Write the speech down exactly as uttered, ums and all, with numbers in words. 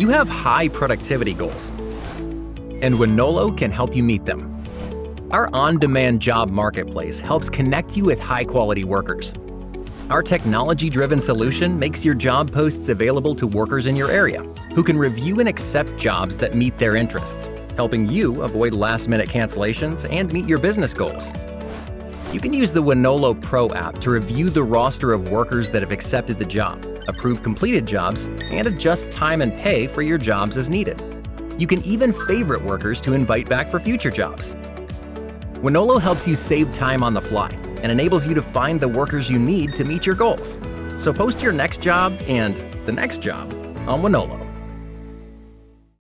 You have high productivity goals, and Wonolo can help you meet them. Our on-demand job marketplace helps connect you with high-quality workers. Our technology-driven solution makes your job posts available to workers in your area, who can review and accept jobs that meet their interests, helping you avoid last-minute cancellations and meet your business goals. You can use the Wonolo Pro app to review the roster of workers that have accepted the job, approve completed jobs, and adjust time and pay for your jobs as needed. You can even favorite workers to invite back for future jobs. Wonolo helps you save time on the fly and enables you to find the workers you need to meet your goals. So post your next job and the next job on Wonolo.